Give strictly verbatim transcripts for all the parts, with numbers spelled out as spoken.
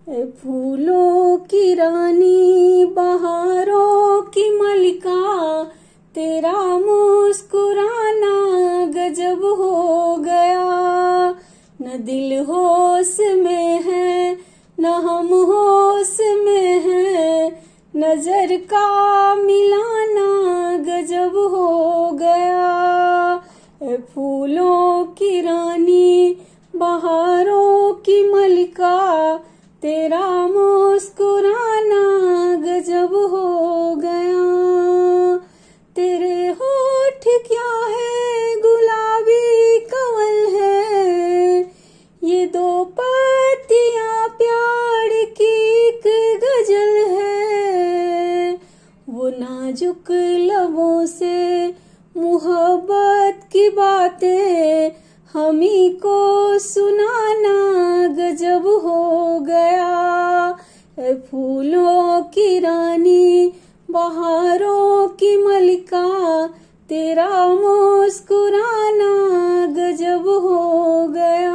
ए फूलों की रानी बहारों की मलिका, तेरा मुस्कुराना गजब हो गया। न दिल होश में है न हम होश में है, नजर का मिलाना गजब हो गया। ए फूलों की रानी बहारों की मलिका, तेरा मुस्कुराना गजब हो गया। तेरे होठ क्या है गुलाबी कमल है, ये दो पत्तियां प्यार की एक गजल है। वो नाजुक लबों से मोहब्बत की बातें हमी को सुनाना गजब हो गया। ए फूलों की रानी बहारों की मलिका, तेरा मुस्कुराना गजब हो गया।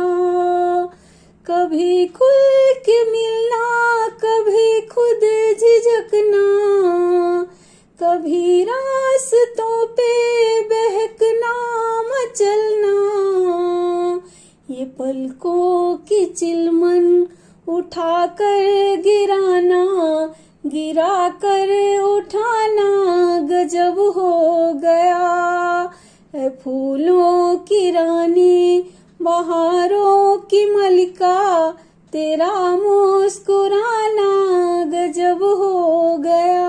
कभी खुल के मिलना कभी खुद झिझकना, कभी रास्तों पे बहकना मचलना। ये पलकों की चिलमन उठा कर गिराना, गिरा कर उठाना गजब हो गया। ए फूलों की रानी बहारों की मलिका, तेरा मुस्कुराना गजब हो गया।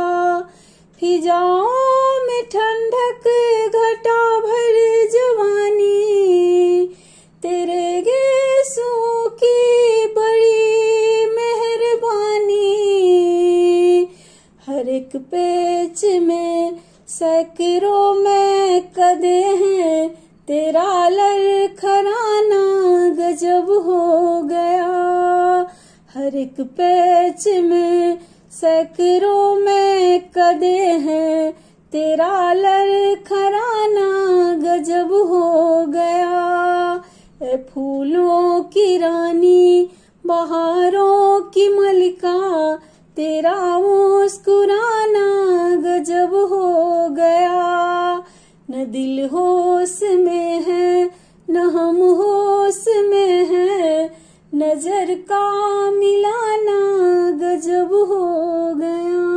फिजाओं में ठंडक घटा भर जवानी, तेरे गेसों की बड़ी मेहरबानी। हर एक पेच में सैकड़ों में कदे हैं, तेरा लड़खड़ाना गजब हो गया। हर एक पेच में सैकड़ों में कदे हैं, तेरा लड़खड़ाना गजब हो गया। ए फूलों की रानी बहारों की मलिका, तेरा मुस्कुराना गजब हो गया। न दिल होश में है न हम होश में है, नजर का मिलाना गजब हो गया।